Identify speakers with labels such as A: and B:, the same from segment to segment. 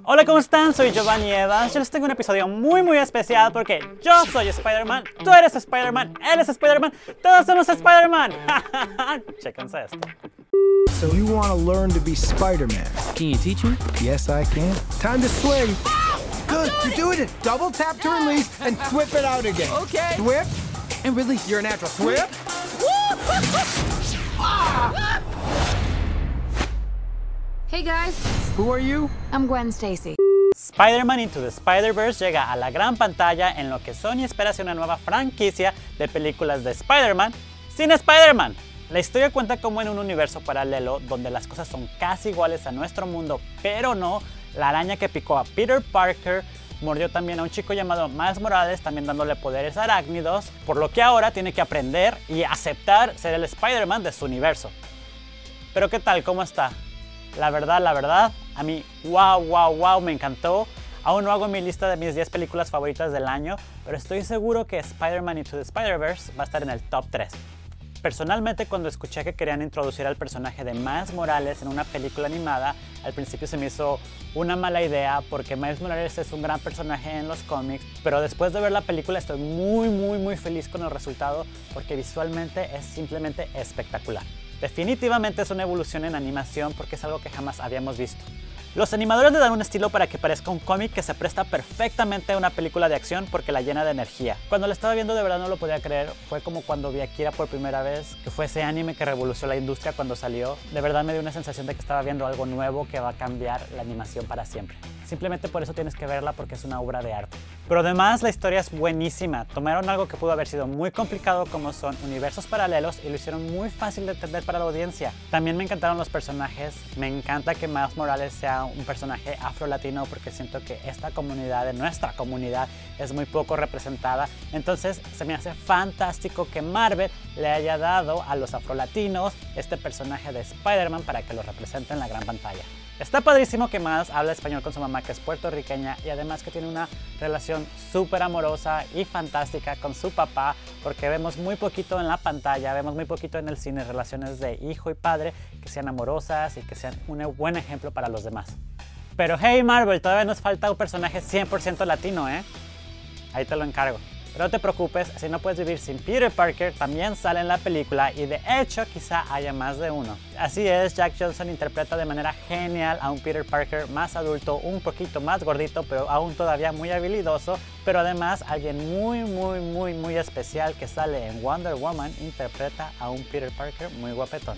A: Hola, ¿cómo están? Soy Giovanni Evans. Yo les tengo un episodio muy especial porque yo soy Spider-Man, tú eres Spider-Man, él es Spider-Man, todos somos Spider-Man. Chéquense esto.
B: So you want to learn to be Spider-Man?
C: Can you teach me?
B: Yes, I can. Time to swing. Good, you're doing it. Double tap to release and whip it out again.
C: Okay.
B: Whip.
C: And release.
B: You're a natural. Whip.
D: Hey guys,
B: Who are you?
D: I'm Gwen Stacy.
A: Spider-Man Into the Spider-Verse llega a la gran pantalla en lo que Sony espera hacer una nueva franquicia de películas de Spider-Man sin Spider-Man. La historia cuenta como en un universo paralelo donde las cosas son casi iguales a nuestro mundo, pero no. La araña que picó a Peter Parker mordió también a un chico llamado Miles Morales, también dándole poderes arácnidos, por lo que ahora tiene que aprender y aceptar ser el Spider-Man de su universo. Pero ¿qué tal? ¿Cómo está? La verdad, a mí, wow, me encantó. Aún no hago mi lista de mis 10 películas favoritas del año, pero estoy seguro que Spider-Man Into the Spider-Verse va a estar en el top 3. Personalmente, cuando escuché que querían introducir al personaje de Miles Morales en una película animada, al principio se me hizo una mala idea porque Miles Morales es un gran personaje en los cómics, pero después de ver la película estoy muy feliz con el resultado porque visualmente es simplemente espectacular. Definitivamente es una evolución en animación porque es algo que jamás habíamos visto. Los animadores le dan un estilo para que parezca un cómic que se presta perfectamente a una película de acción porque la llena de energía. Cuando la estaba viendo de verdad no lo podía creer, fue como cuando vi a Akira por primera vez, que fue ese anime que revolucionó la industria cuando salió. De verdad me dio una sensación de que estaba viendo algo nuevo que va a cambiar la animación para siempre. Simplemente por eso tienes que verla porque es una obra de arte. Pero además la historia es buenísima. Tomaron algo que pudo haber sido muy complicado como son universos paralelos y lo hicieron muy fácil de entender para la audiencia. También me encantaron los personajes. Me encanta que Miles Morales sea un personaje afro-latino porque siento que esta comunidad, de nuestra comunidad, es muy poco representada. Entonces se me hace fantástico que Marvel le haya dado a los afro-latinos este personaje de Spider-Man para que lo represente en la gran pantalla. Está padrísimo que Miles habla español con su mamá, que es puertorriqueña, y además que tiene una relación súper amorosa y fantástica con su papá, porque vemos muy poquito en la pantalla, vemos muy poquito en el cine relaciones de hijo y padre que sean amorosas y que sean un buen ejemplo para los demás. Pero hey Marvel, todavía nos falta un personaje 100% latino, ¿eh? Ahí te lo encargo. Pero no te preocupes, si no puedes vivir sin Peter Parker, también sale en la película y de hecho quizá haya más de uno. Así es, Jack Johnson interpreta de manera genial a un Peter Parker más adulto, un poquito más gordito, pero aún todavía muy habilidoso, pero además alguien muy especial que sale en Wonder Woman interpreta a un Peter Parker muy guapetón.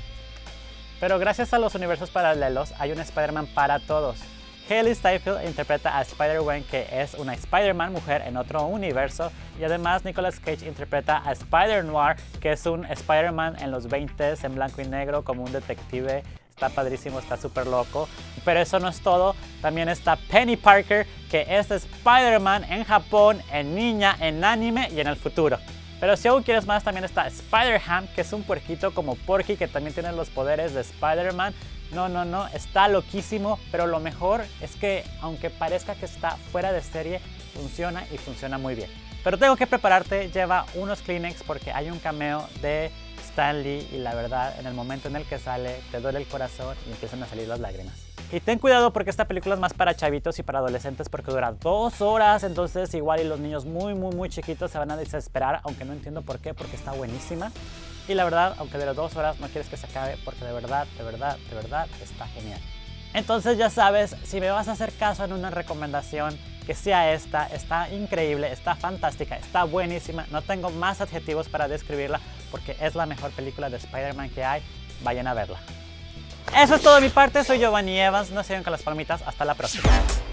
A: Pero gracias a los universos paralelos hay un Spider-Man para todos. Hailee Steinfeld interpreta a Spider-Gwen, que es una Spider-Man mujer en otro universo, y además Nicolas Cage interpreta a Spider-Noir, que es un Spider-Man en los 20s en blanco y negro como un detective. Está padrísimo, está súper loco. Pero eso no es todo, también está Penny Parker, que es Spider-Man en Japón, en niña, en anime y en el futuro. Pero si aún quieres más, también está Spider-Ham, que es un puerquito como Porky, que también tiene los poderes de Spider-Man. No, está loquísimo, pero lo mejor es que aunque parezca que está fuera de serie, funciona y funciona muy bien. Pero tengo que prepararte, lleva unos Kleenex porque hay un cameo de Stan Lee y la verdad, en el momento en el que sale, te duele el corazón y empiezan a salir las lágrimas. Y ten cuidado porque esta película es más para chavitos y para adolescentes porque dura 2 horas, entonces igual y los niños muy chiquitos se van a desesperar, aunque no entiendo por qué, porque está buenísima. Y la verdad, aunque de las 2 horas no quieres que se acabe porque de verdad está genial. Entonces ya sabes, si me vas a hacer caso en una recomendación, que sea esta, está increíble, está fantástica, está buenísima, no tengo más adjetivos para describirla porque es la mejor película de Spider-Man que hay, vayan a verla. Eso es todo de mi parte, soy Giovanni Evans, no se vayan con las palmitas, hasta la próxima.